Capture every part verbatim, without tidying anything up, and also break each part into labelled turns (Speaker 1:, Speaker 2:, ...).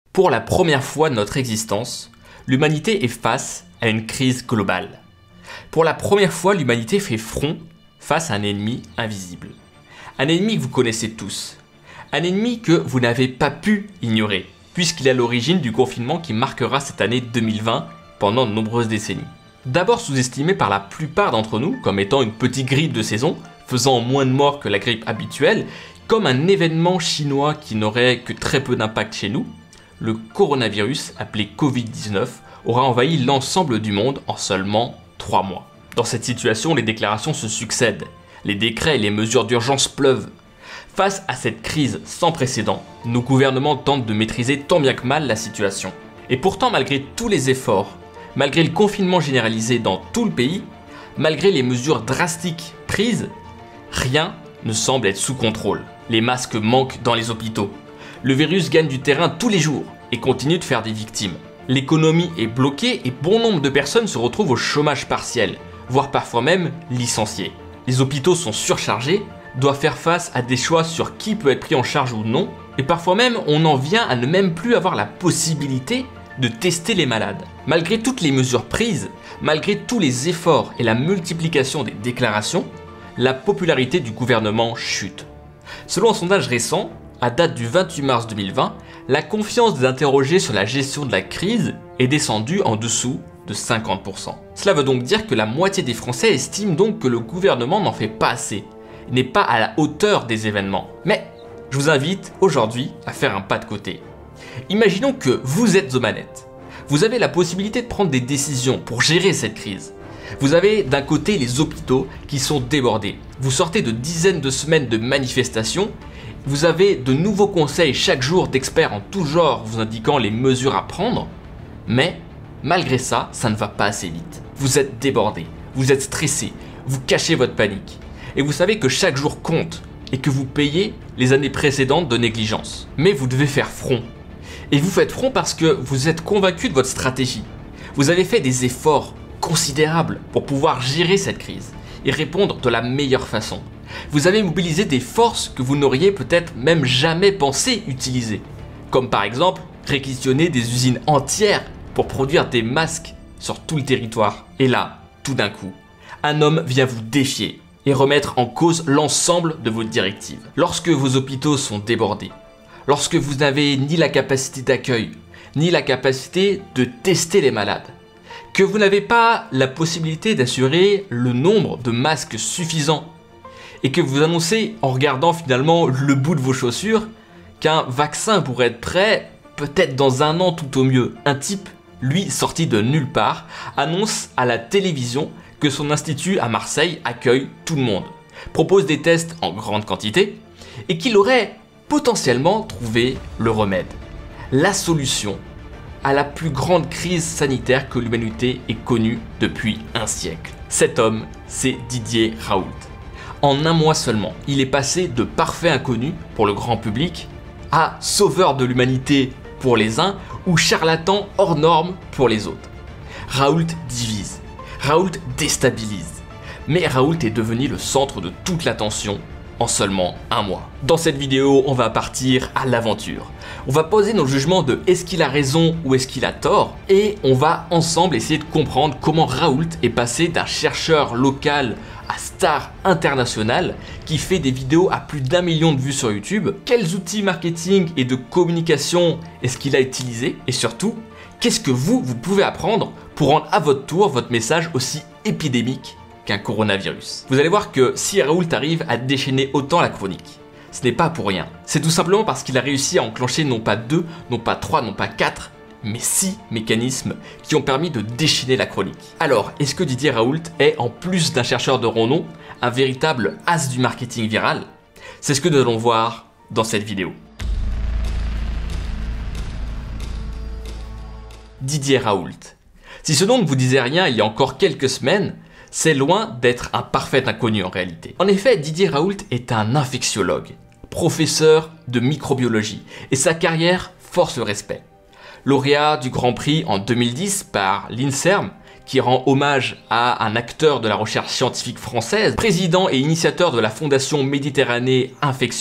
Speaker 1: Pour la première fois de notre existence, l'humanité est face à une crise globale. Pour la première fois, l'humanité fait front face à un ennemi invisible. Un ennemi que vous connaissez tous. Un ennemi que vous n'avez pas pu ignorer, puisqu'il est à l'origine du confinement qui marquera cette année deux mille vingt pendant de nombreuses décennies. D'abord sous-estimé par la plupart d'entre nous comme étant une petite grippe de saison, faisant moins de morts que la grippe habituelle, comme un événement chinois qui n'aurait que très peu d'impact chez nous, le coronavirus, appelé covid dix-neuf, aura envahi l'ensemble du monde en seulement trois mois. Dans cette situation, les déclarations se succèdent, les décrets et les mesures d'urgence pleuvent. Face à cette crise sans précédent, nos gouvernements tentent de maîtriser tant bien que mal la situation. Et pourtant, malgré tous les efforts, malgré le confinement généralisé dans tout le pays, malgré les mesures drastiques prises, rien ne semble être sous contrôle. Les masques manquent dans les hôpitaux. Le virus gagne du terrain tous les jours et continue de faire des victimes. L'économie est bloquée et bon nombre de personnes se retrouvent au chômage partiel, voire parfois même licenciées. Les hôpitaux sont surchargés, doivent faire face à des choix sur qui peut être pris en charge ou non, et parfois même on en vient à ne même plus avoir la possibilité de tester les malades. Malgré toutes les mesures prises, malgré tous les efforts et la multiplication des déclarations, la popularité du gouvernement chute. Selon un sondage récent, à date du vingt-huit mars deux mille vingt, la confiance des interrogés sur la gestion de la crise est descendue en dessous de cinquante pour cent. Cela veut donc dire que la moitié des Français estiment donc que le gouvernement n'en fait pas assez, n'est pas à la hauteur des événements. Mais je vous invite aujourd'hui à faire un pas de côté. Imaginons que vous êtes aux manettes. Vous avez la possibilité de prendre des décisions pour gérer cette crise. Vous avez d'un côté les hôpitaux qui sont débordés. Vous sortez de dizaines de semaines de manifestations. Vous avez de nouveaux conseils chaque jour d'experts en tout genre vous indiquant les mesures à prendre. Mais malgré ça, ça ne va pas assez vite. Vous êtes débordé, vous êtes stressé, vous cachez votre panique. Et vous savez que chaque jour compte et que vous payez les années précédentes de négligence. Mais vous devez faire front. Et vous faites front parce que vous êtes convaincu de votre stratégie. Vous avez fait des efforts considérables pour pouvoir gérer cette crise et répondre de la meilleure façon. Vous avez mobilisé des forces que vous n'auriez peut-être même jamais pensé utiliser. Comme par exemple réquisitionner des usines entières pour produire des masques sur tout le territoire. Et là, tout d'un coup, un homme vient vous défier et remettre en cause l'ensemble de vos directives. Lorsque vos hôpitaux sont débordés, lorsque vous n'avez ni la capacité d'accueil, ni la capacité de tester les malades, que vous n'avez pas la possibilité d'assurer le nombre de masques suffisant, et que vous annoncez en regardant finalement le bout de vos chaussures qu'un vaccin pourrait être prêt peut-être dans un an tout au mieux. Un type, lui sorti de nulle part, annonce à la télévision que son institut à Marseille accueille tout le monde, propose des tests en grande quantité et qu'il aurait potentiellement trouvé le remède, la solution à la plus grande crise sanitaire que l'humanité ait connue depuis un siècle. Cet homme, c'est Didier Raoult. En un mois seulement, il est passé de parfait inconnu pour le grand public à sauveur de l'humanité pour les uns ou charlatan hors norme pour les autres. Raoult divise, Raoult déstabilise, mais Raoult est devenu le centre de toute l'attention en seulement un mois. Dans cette vidéo, on va partir à l'aventure. On va poser nos jugements de est-ce qu'il a raison ou est-ce qu'il a tort, et on va ensemble essayer de comprendre comment Raoult est passé d'un chercheur local à star international qui fait des vidéos à plus d'un million de vues sur YouTube. Quels outils marketing et de communication est-ce qu'il a utilisé, et surtout, qu'est-ce que vous, vous pouvez apprendre pour rendre à votre tour votre message aussi épidémique qu'un coronavirus. Vous allez voir que si Raoult arrive à déchaîner autant la chronique, ce n'est pas pour rien. C'est tout simplement parce qu'il a réussi à enclencher non pas deux, non pas trois, non pas quatre, mais six mécanismes qui ont permis de déchaîner la chronique. Alors, est-ce que Didier Raoult est, en plus d'un chercheur de renom, un véritable as du marketing viral? C'est ce que nous allons voir dans cette vidéo. Didier Raoult. Si ce nom ne vous disait rien il y a encore quelques semaines, c'est loin d'être un parfait inconnu en réalité. En effet, Didier Raoult est un infectiologue, professeur de microbiologie, et sa carrière force le respect. Lauréat du Grand Prix en deux mille dix par l'INSERM, qui rend hommage à un acteur de la recherche scientifique française, président et initiateur de la Fondation Méditerranée Infection,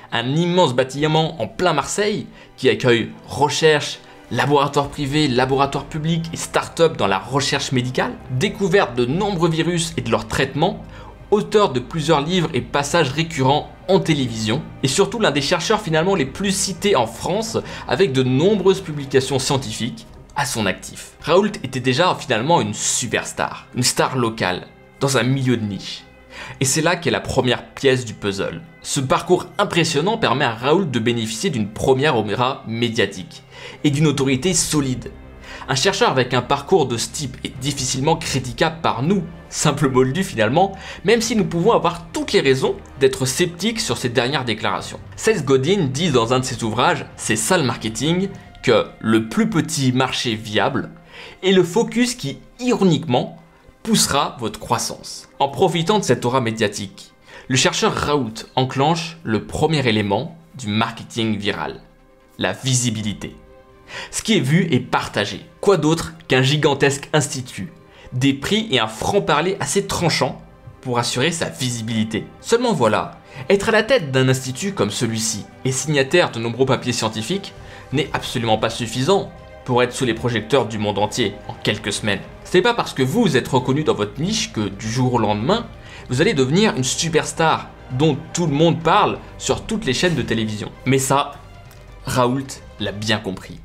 Speaker 1: un immense bâtiment en plein Marseille qui accueille recherche, laboratoires privés, laboratoires publics et start-up dans la recherche médicale, découverte de nombreux virus et de leur traitement, auteur de plusieurs livres et passages récurrents en télévision, et surtout l'un des chercheurs finalement les plus cités en France avec de nombreuses publications scientifiques à son actif. Raoult était déjà finalement une superstar, une star locale, dans un milieu de niche. Et c'est là qu'est la première pièce du puzzle. Ce parcours impressionnant permet à Raoult de bénéficier d'une première aura médiatique et d'une autorité solide. Un chercheur avec un parcours de ce type est difficilement critiquable par nous, simple moldu finalement, même si nous pouvons avoir toutes les raisons d'être sceptiques sur ces dernières déclarations. Seth Godin dit dans un de ses ouvrages, C'est ça le marketing, que le plus petit marché viable est le focus qui, ironiquement, poussera votre croissance. En profitant de cette aura médiatique, le chercheur Raoult enclenche le premier élément du marketing viral, la visibilité. Ce qui est vu est partagé. Quoi d'autre qu'un gigantesque institut, des prix et un franc-parler assez tranchant pour assurer sa visibilité. Seulement voilà, être à la tête d'un institut comme celui-ci et signataire de nombreux papiers scientifiques n'est absolument pas suffisant pour être sous les projecteurs du monde entier en quelques semaines. Ce n'est pas parce que vous êtes reconnu dans votre niche que du jour au lendemain, vous allez devenir une superstar dont tout le monde parle sur toutes les chaînes de télévision. Mais ça, Raoult l'a bien compris.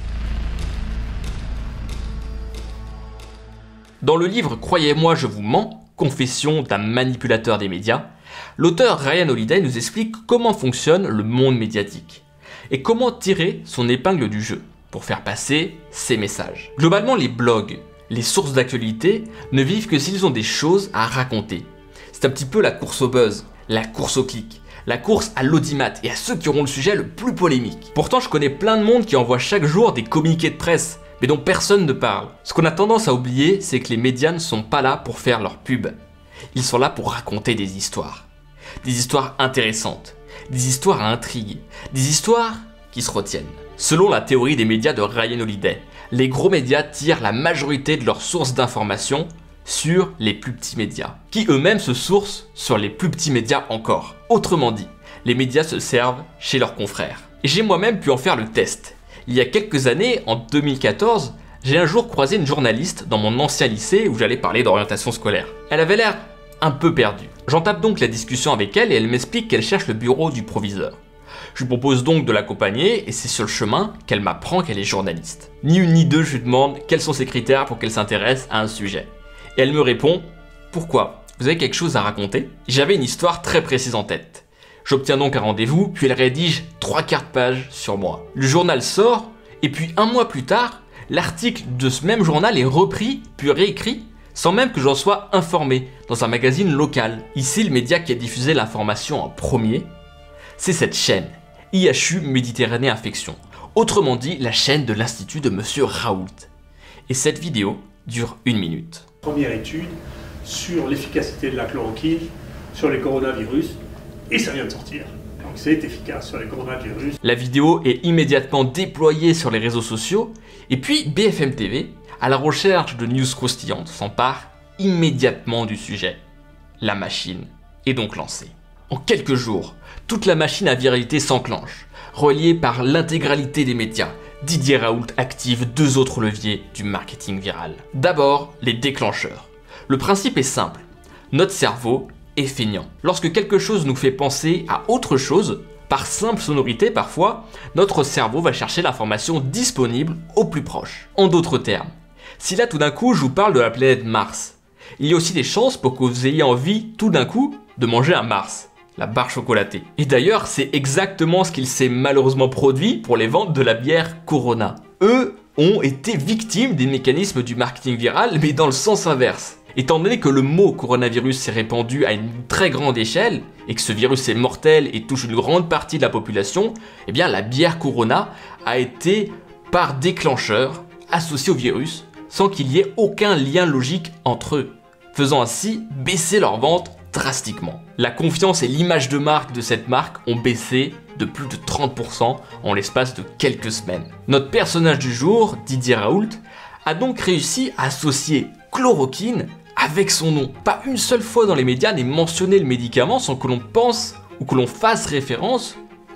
Speaker 1: Dans le livre Croyez-moi, je vous mens, confession d'un manipulateur des médias, l'auteur Ryan Holiday nous explique comment fonctionne le monde médiatique et comment tirer son épingle du jeu pour faire passer ses messages. Globalement, les blogs, les sources d'actualité ne vivent que s'ils ont des choses à raconter. C'est un petit peu la course au buzz, la course au clic, la course à l'audimat et à ceux qui auront le sujet le plus polémique. Pourtant, je connais plein de monde qui envoie chaque jour des communiqués de presse, mais dont personne ne parle. Ce qu'on a tendance à oublier, c'est que les médias ne sont pas là pour faire leur pub. Ils sont là pour raconter des histoires. Des histoires intéressantes, des histoires à intrigue, des histoires qui se retiennent. Selon la théorie des médias de Ryan Holiday, les gros médias tirent la majorité de leurs sources d'informations sur les plus petits médias, qui eux-mêmes se sourcent sur les plus petits médias encore. Autrement dit, les médias se servent chez leurs confrères. Et j'ai moi-même pu en faire le test. Il y a quelques années, en deux mille quatorze, j'ai un jour croisé une journaliste dans mon ancien lycée où j'allais parler d'orientation scolaire. Elle avait l'air un peu perdue. J'entame donc la discussion avec elle et elle m'explique qu'elle cherche le bureau du proviseur. Je lui propose donc de l'accompagner et c'est sur le chemin qu'elle m'apprend qu'elle est journaliste. Ni une ni deux, je lui demande quels sont ses critères pour qu'elle s'intéresse à un sujet. Et elle me répond « Pourquoi ? Vous avez quelque chose à raconter ?» J'avais une histoire très précise en tête. J'obtiens donc un rendez-vous, puis elle rédige trois quarts de page sur moi. Le journal sort, et puis un mois plus tard, l'article de ce même journal est repris, puis réécrit, sans même que j'en sois informé, dans un magazine local. Ici, le média qui a diffusé l'information en premier, c'est cette chaîne, I H U Méditerranée Infection. Autrement dit, la chaîne de l'Institut de Monsieur Raoult. Et cette vidéo dure une minute.
Speaker 2: Première étude sur l'efficacité de la chloroquine sur les coronavirus. Et ça vient de sortir. Donc c'est efficace sur les coronavirus.
Speaker 1: La vidéo est immédiatement déployée sur les réseaux sociaux. Et puis B F M T V, à la recherche de news croustillantes, s'empare immédiatement du sujet. La machine est donc lancée. En quelques jours, toute la machine à viralité s'enclenche. Reliée par l'intégralité des médias, Didier Raoult active deux autres leviers du marketing viral. D'abord, les déclencheurs. Le principe est simple. Notre cerveau est feignant. Lorsque quelque chose nous fait penser à autre chose, par simple sonorité parfois, notre cerveau va chercher l'information disponible au plus proche. En d'autres termes, si là tout d'un coup je vous parle de la planète Mars, il y a aussi des chances pour que vous ayez envie tout d'un coup de manger un Mars, la barre chocolatée. Et d'ailleurs, c'est exactement ce qu'il s'est malheureusement produit pour les ventes de la bière Corona. Eux ont été victimes des mécanismes du marketing viral, mais dans le sens inverse. Étant donné que le mot coronavirus s'est répandu à une très grande échelle et que ce virus est mortel et touche une grande partie de la population, eh bien la bière Corona a été par déclencheur associée au virus sans qu'il y ait aucun lien logique entre eux, faisant ainsi baisser leurs ventes drastiquement. La confiance et l'image de marque de cette marque ont baissé de plus de trente pour cent en l'espace de quelques semaines. Notre personnage du jour, Didier Raoult, a donc réussi à associer chloroquine avec son nom. Pas une seule fois dans les médias n'est mentionné le médicament sans que l'on pense ou que l'on fasse référence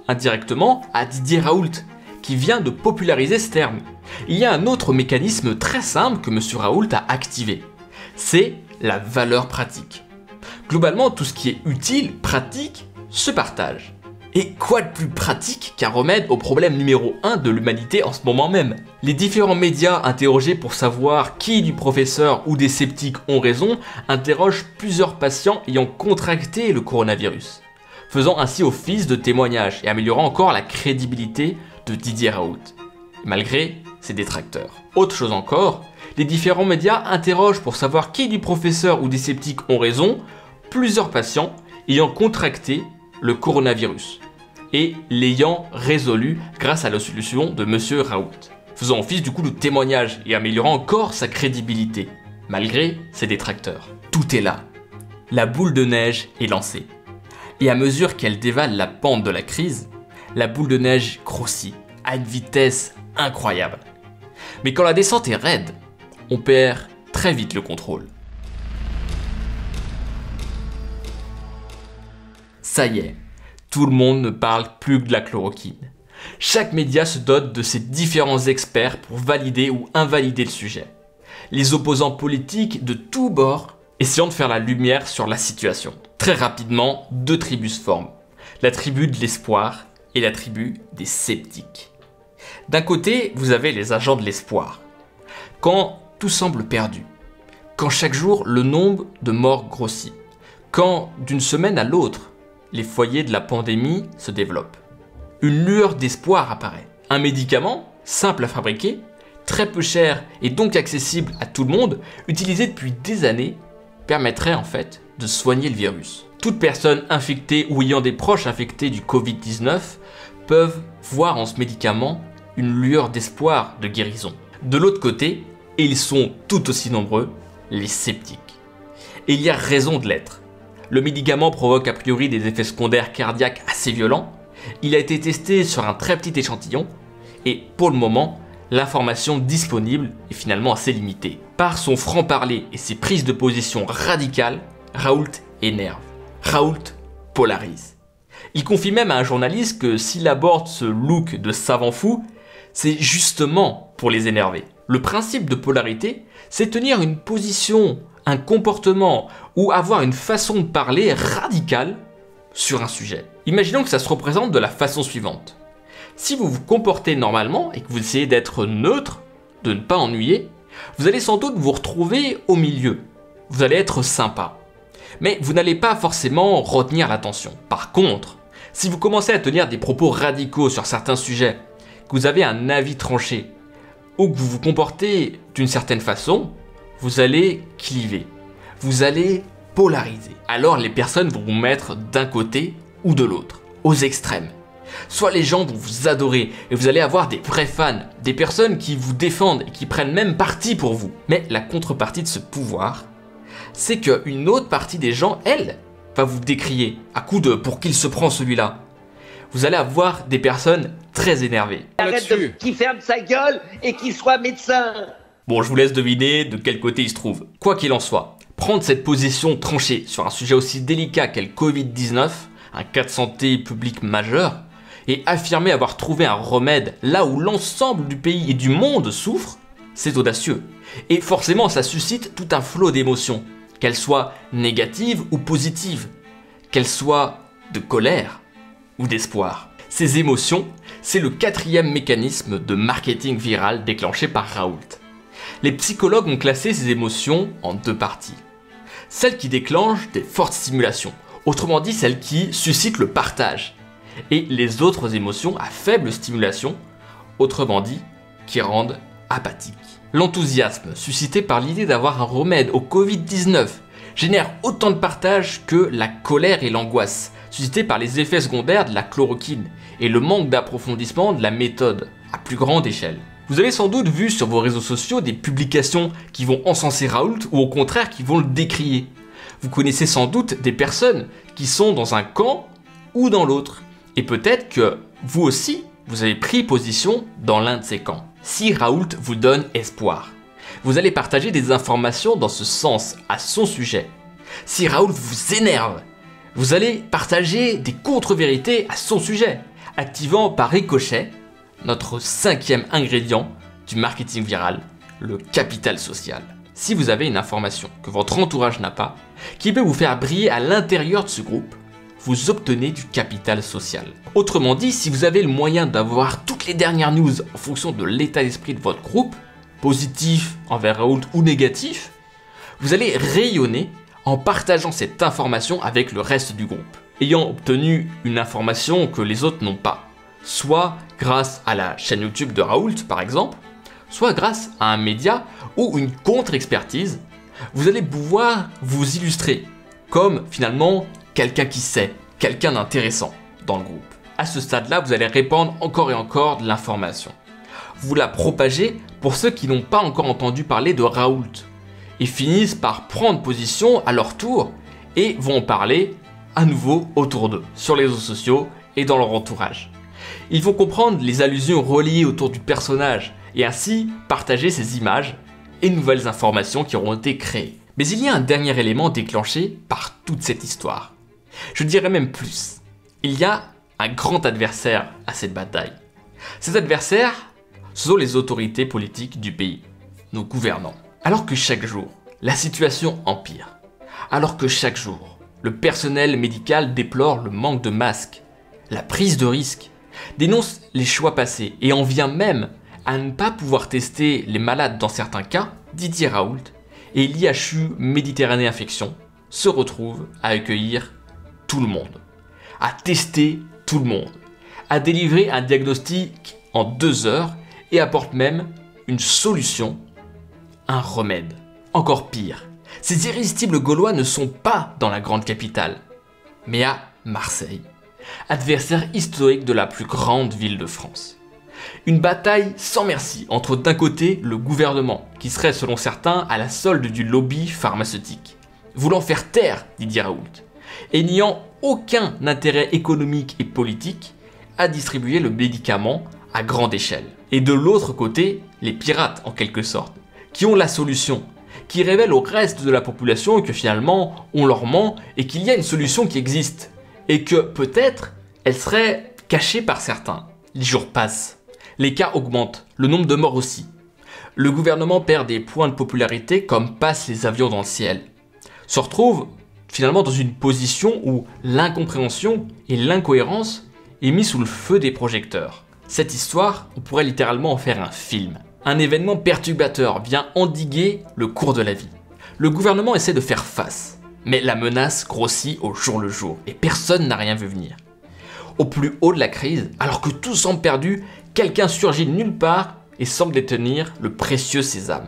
Speaker 1: indirectement à Didier Raoult, qui vient de populariser ce terme. Il y a un autre mécanisme très simple que M. Raoult a activé. C'est la valeur pratique. Globalement, tout ce qui est utile, pratique, se partage. Et quoi de plus pratique qu'un remède au problème numéro un de l'humanité en ce moment même? Les différents médias interrogés pour savoir qui du professeur ou des sceptiques ont raison interrogent plusieurs patients ayant contracté le coronavirus, faisant ainsi office de témoignage et améliorant encore la crédibilité de Didier Raoult, malgré ses détracteurs. Autre chose encore, les différents médias interrogent pour savoir qui du professeur ou des sceptiques ont raison plusieurs patients ayant contracté le coronavirus et l'ayant résolu grâce à la solution de M. Raoult, faisant office du coup de témoignage et améliorant encore sa crédibilité, malgré ses détracteurs. Tout est là. La boule de neige est lancée. Et à mesure qu'elle dévale la pente de la crise, la boule de neige grossit à une vitesse incroyable. Mais quand la descente est raide, on perd très vite le contrôle. Ça y est, tout le monde ne parle plus que de la chloroquine. Chaque média se dote de ses différents experts pour valider ou invalider le sujet. Les opposants politiques de tous bords essayant de faire la lumière sur la situation. Très rapidement, deux tribus se forment. La tribu de l'espoir et la tribu des sceptiques. D'un côté, vous avez les agents de l'espoir. Quand tout semble perdu, quand chaque jour le nombre de morts grossit, quand d'une semaine à l'autre, les foyers de la pandémie se développent, une lueur d'espoir apparaît. Un médicament, simple à fabriquer, très peu cher et donc accessible à tout le monde, utilisé depuis des années, permettrait en fait de soigner le virus. Toute personne infectée ou ayant des proches infectés du covid dix-neuf peuvent voir en ce médicament une lueur d'espoir de guérison. De l'autre côté, et ils sont tout aussi nombreux, les sceptiques. Et il y a raison de l'être. Le médicament provoque a priori des effets secondaires cardiaques assez violents. Il a été testé sur un très petit échantillon et pour le moment, l'information disponible est finalement assez limitée. Par son franc-parler et ses prises de position radicales, Raoult énerve. Raoult polarise. Il confie même à un journaliste que s'il aborde ce look de savant fou, c'est justement pour les énerver. Le principe de polarité, c'est tenir une position, un comportement ou avoir une façon de parler radicale sur un sujet. Imaginons que ça se représente de la façon suivante. Si vous vous comportez normalement et que vous essayez d'être neutre, de ne pas ennuyer, vous allez sans doute vous retrouver au milieu. Vous allez être sympa. Mais vous n'allez pas forcément retenir l'attention. Par contre, si vous commencez à tenir des propos radicaux sur certains sujets, que vous avez un avis tranché, ou que vous vous comportez d'une certaine façon, vous allez cliver. Vous allez polariser. Alors les personnes vont vous mettre d'un côté ou de l'autre, aux extrêmes. Soit les gens vont vous adorer et vous allez avoir des vrais fans, des personnes qui vous défendent et qui prennent même parti pour vous. Mais la contrepartie de ce pouvoir, c'est qu'une autre partie des gens, elle, va vous décrier à coup de « pour qui il se prend celui-là ». Vous allez avoir des personnes très énervées.
Speaker 3: Arrête de qu'il ferme sa gueule et qu'il soit médecin.
Speaker 1: Bon, je vous laisse deviner de quel côté il se trouve. Quoi qu'il en soit, prendre cette position tranchée sur un sujet aussi délicat qu'est le covid dix-neuf, un cas de santé publique majeur, et affirmer avoir trouvé un remède là où l'ensemble du pays et du monde souffrent, c'est audacieux. Et forcément, ça suscite tout un flot d'émotions, qu'elles soient négatives ou positives, qu'elles soient de colère ou d'espoir. Ces émotions, c'est le quatrième mécanisme de marketing viral déclenché par Raoult. Les psychologues ont classé ces émotions en deux parties. Celles qui déclenchent des fortes stimulations, autrement dit celles qui suscitent le partage, et les autres émotions à faible stimulation, autrement dit qui rendent apathiques. L'enthousiasme suscité par l'idée d'avoir un remède au covid dix-neuf génère autant de partage que la colère et l'angoisse suscitées par les effets secondaires de la chloroquine et le manque d'approfondissement de la méthode à plus grande échelle. Vous avez sans doute vu sur vos réseaux sociaux des publications qui vont encenser Raoult ou au contraire qui vont le décrier. Vous connaissez sans doute des personnes qui sont dans un camp ou dans l'autre. Et peut-être que vous aussi, vous avez pris position dans l'un de ces camps. Si Raoult vous donne espoir, vous allez partager des informations dans ce sens à son sujet. Si Raoult vous énerve, vous allez partager des contre-vérités à son sujet, activant par ricochet notre cinquième ingrédient du marketing viral, le capital social. Si vous avez une information que votre entourage n'a pas, qui peut vous faire briller à l'intérieur de ce groupe, vous obtenez du capital social. Autrement dit, si vous avez le moyen d'avoir toutes les dernières news en fonction de l'état d'esprit de votre groupe, positif envers Raoult ou négatif, vous allez rayonner en partageant cette information avec le reste du groupe, ayant obtenu une information que les autres n'ont pas, soit grâce à la chaîne YouTube de Raoult par exemple, soit grâce à un média ou une contre-expertise, vous allez pouvoir vous illustrer comme finalement quelqu'un qui sait, quelqu'un d'intéressant dans le groupe. À ce stade-là, vous allez répandre encore et encore de l'information. Vous la propagez pour ceux qui n'ont pas encore entendu parler de Raoult et finissent par prendre position à leur tour et vont en parler à nouveau autour d'eux, sur les réseaux sociaux et dans leur entourage. Ils vont comprendre les allusions reliées autour du personnage et ainsi partager ces images et nouvelles informations qui auront été créées. Mais il y a un dernier élément déclenché par toute cette histoire. Je dirais même plus. Il y a un grand adversaire à cette bataille. Cet adversaire, ce sont les autorités politiques du pays, nos gouvernants. Alors que chaque jour, la situation empire. Alors que chaque jour, le personnel médical déplore le manque de masques, la prise de risque, dénonce les choix passés et en vient même à ne pas pouvoir tester les malades dans certains cas, Didier Raoult et l'I H U Méditerranée Infection se retrouvent à accueillir tout le monde, à tester tout le monde, à délivrer un diagnostic en deux heures et apporte même une solution, un remède. Encore pire, ces irrésistibles Gaulois ne sont pas dans la grande capitale, mais à Marseille, adversaire historique de la plus grande ville de France. Une bataille sans merci entre d'un côté le gouvernement, qui serait selon certains à la solde du lobby pharmaceutique, voulant faire taire Didier Raoult, et n'ayant aucun intérêt économique et politique à distribuer le médicament à grande échelle. Et de l'autre côté, les pirates en quelque sorte, qui ont la solution, qui révèlent au reste de la population que finalement on leur ment et qu'il y a une solution qui existe, et que peut-être elle serait cachée par certains. Les jours passent. Les cas augmentent, le nombre de morts aussi. Le gouvernement perd des points de popularité comme passent les avions dans le ciel. Se retrouve finalement dans une position où l'incompréhension et l'incohérence est mis sous le feu des projecteurs. Cette histoire, on pourrait littéralement en faire un film. Un événement perturbateur vient endiguer le cours de la vie. Le gouvernement essaie de faire face, mais la menace grossit au jour le jour et personne n'a rien vu venir. Au plus haut de la crise, alors que tout semble perdu, quelqu'un surgit de nulle part et semble détenir le précieux sésame.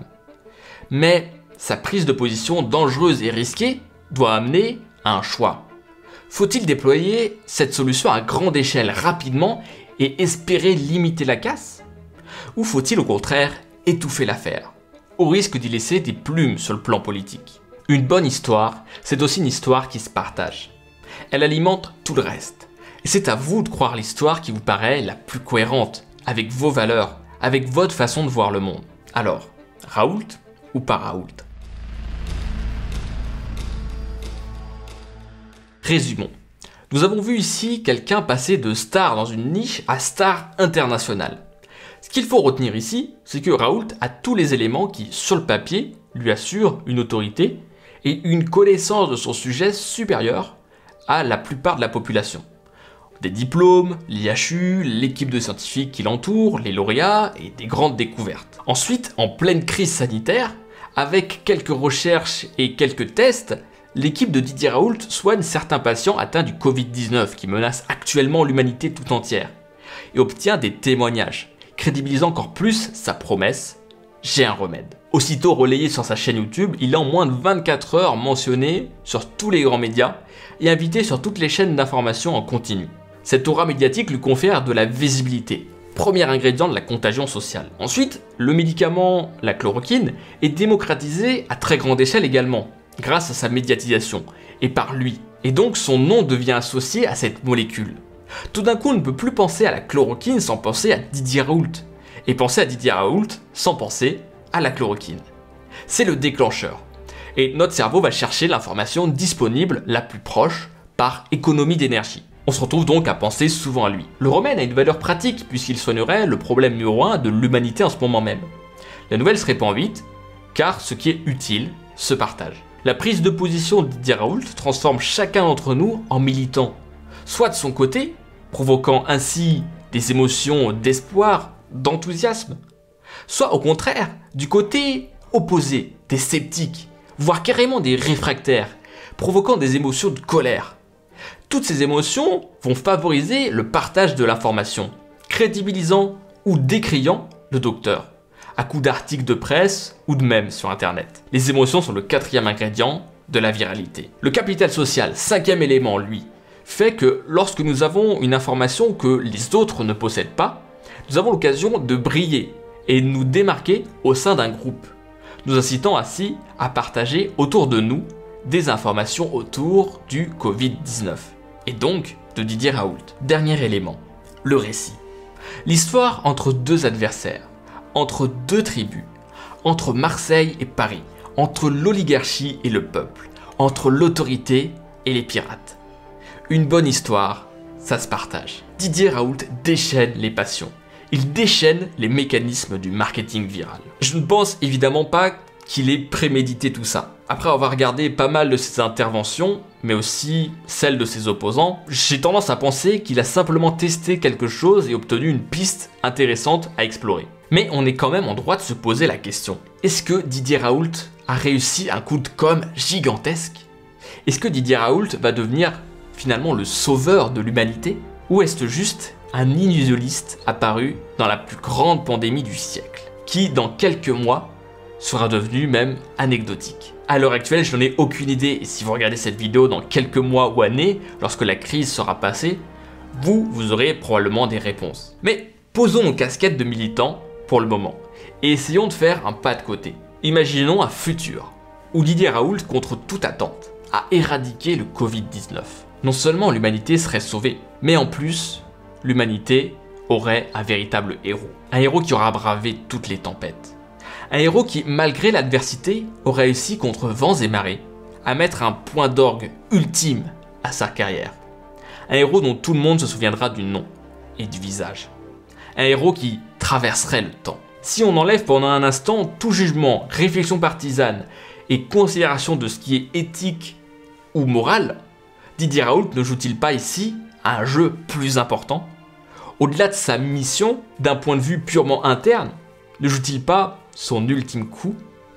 Speaker 1: Mais sa prise de position dangereuse et risquée doit amener à un choix. Faut-il déployer cette solution à grande échelle rapidement et espérer limiter la casse? Ou faut-il au contraire étouffer l'affaire, au risque d'y laisser des plumes sur le plan politique? Une bonne histoire, c'est aussi une histoire qui se partage. Elle alimente tout le reste. Et c'est à vous de croire l'histoire qui vous paraît la plus cohérente, avec vos valeurs, avec votre façon de voir le monde. Alors, Raoult ou pas Raoult? Résumons. Nous avons vu ici quelqu'un passer de star dans une niche à star internationale. Ce qu'il faut retenir ici, c'est que Raoult a tous les éléments qui, sur le papier, lui assurent une autorité et une connaissance de son sujet supérieure à la plupart de la population. Des diplômes, l'I H U, l'équipe de scientifiques qui l'entoure, les lauréats et des grandes découvertes. Ensuite, en pleine crise sanitaire, avec quelques recherches et quelques tests, l'équipe de Didier Raoult soigne certains patients atteints du Covid dix-neuf qui menace actuellement l'humanité tout entière et obtient des témoignages, crédibilisant encore plus sa promesse « J'ai un remède ». Aussitôt relayé sur sa chaîne YouTube, il est en moins de vingt-quatre heures mentionné sur tous les grands médias et invité sur toutes les chaînes d'information en continu. Cette aura médiatique lui confère de la visibilité, premier ingrédient de la contagion sociale. Ensuite, le médicament, la chloroquine, est démocratisé à très grande échelle également, grâce à sa médiatisation, et par lui. Et donc son nom devient associé à cette molécule. Tout d'un coup, on ne peut plus penser à la chloroquine sans penser à Didier Raoult, et penser à Didier Raoult sans penser à la chloroquine. C'est le déclencheur. Et notre cerveau va chercher l'information disponible la plus proche par économie d'énergie. On se retrouve donc à penser souvent à lui. Le remède a une valeur pratique puisqu'il soignerait le problème numéro un de l'humanité en ce moment même. La nouvelle se répand vite, car ce qui est utile se partage. La prise de position de Didier Raoult transforme chacun d'entre nous en militant, soit de son côté, provoquant ainsi des émotions d'espoir, d'enthousiasme, soit au contraire, du côté opposé, des sceptiques, voire carrément des réfractaires, provoquant des émotions de colère. Toutes ces émotions vont favoriser le partage de l'information, crédibilisant ou décriant le docteur, à coups d'articles de presse ou de mèmes sur internet. Les émotions sont le quatrième ingrédient de la viralité. Le capital social, cinquième élément, lui, fait que lorsque nous avons une information que les autres ne possèdent pas, nous avons l'occasion de briller et de nous démarquer au sein d'un groupe, nous incitant ainsi à partager autour de nous des informations autour du covid dix-neuf, et donc de Didier Raoult. Dernier élément, le récit. L'histoire entre deux adversaires, entre deux tribus, entre Marseille et Paris, entre l'oligarchie et le peuple, entre l'autorité et les pirates. Une bonne histoire, ça se partage. Didier Raoult déchaîne les passions. Il déchaîne les mécanismes du marketing viral. Je ne pense évidemment pas qu'il ait prémédité tout ça. Après avoir regardé pas mal de ses interventions, mais aussi celles de ses opposants, j'ai tendance à penser qu'il a simplement testé quelque chose et obtenu une piste intéressante à explorer. Mais on est quand même en droit de se poser la question. Est-ce que Didier Raoult a réussi un coup de com' gigantesque? Est-ce que Didier Raoult va devenir finalement le sauveur de l'humanité? Ou est-ce juste un illusionniste apparu dans la plus grande pandémie du siècle, qui dans quelques mois sera devenu même anecdotique? À l'heure actuelle, je n'en ai aucune idée, et si vous regardez cette vidéo dans quelques mois ou années, lorsque la crise sera passée, vous, vous aurez probablement des réponses. Mais posons nos casquettes de militants pour le moment, et essayons de faire un pas de côté. Imaginons un futur, où Didier Raoult, contre toute attente, a éradiqué le covid dix-neuf. Non seulement l'humanité serait sauvée, mais en plus, l'humanité aurait un véritable héros. Un héros qui aura bravé toutes les tempêtes. Un héros qui, malgré l'adversité, aura réussi contre vents et marées à mettre un point d'orgue ultime à sa carrière. Un héros dont tout le monde se souviendra du nom et du visage. Un héros qui traverserait le temps. Si on enlève pendant un instant tout jugement, réflexion partisane et considération de ce qui est éthique ou moral, Didier Raoult ne joue-t-il pas ici à un jeu plus important? Au-delà de sa mission, d'un point de vue purement interne, ne joue-t-il pas son ultime coup?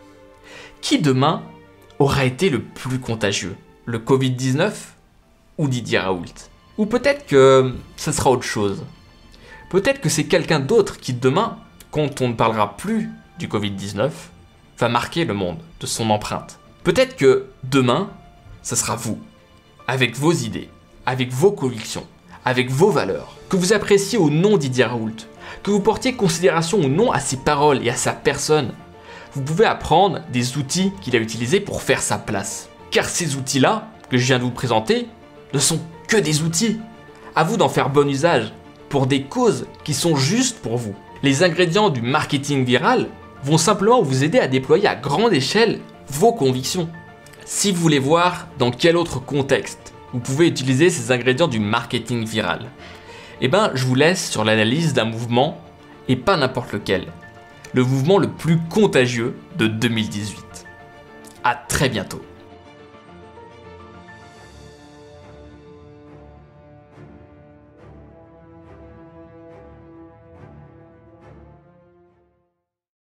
Speaker 1: Qui demain aura été le plus contagieux? Le covid dix-neuf ou Didier Raoult? Ou peut-être que ce sera autre chose. Peut-être que c'est quelqu'un d'autre qui demain, quand on ne parlera plus du covid dix-neuf, va marquer le monde de son empreinte. Peut-être que demain, ce sera vous, avec vos idées, avec vos convictions, avec vos valeurs, que vous appréciez ou non Didier Raoult, que vous portiez considération ou non à ses paroles et à sa personne, vous pouvez apprendre des outils qu'il a utilisés pour faire sa place. Car ces outils-là, que je viens de vous présenter, ne sont que des outils. À vous d'en faire bon usage, pour des causes qui sont justes pour vous. Les ingrédients du marketing viral vont simplement vous aider à déployer à grande échelle vos convictions. Si vous voulez voir dans quel autre contexte vous pouvez utiliser ces ingrédients du marketing viral, eh ben je vous laisse sur l'analyse d'un mouvement, et pas n'importe lequel. Le mouvement le plus contagieux de deux mille dix-huit. À très bientôt.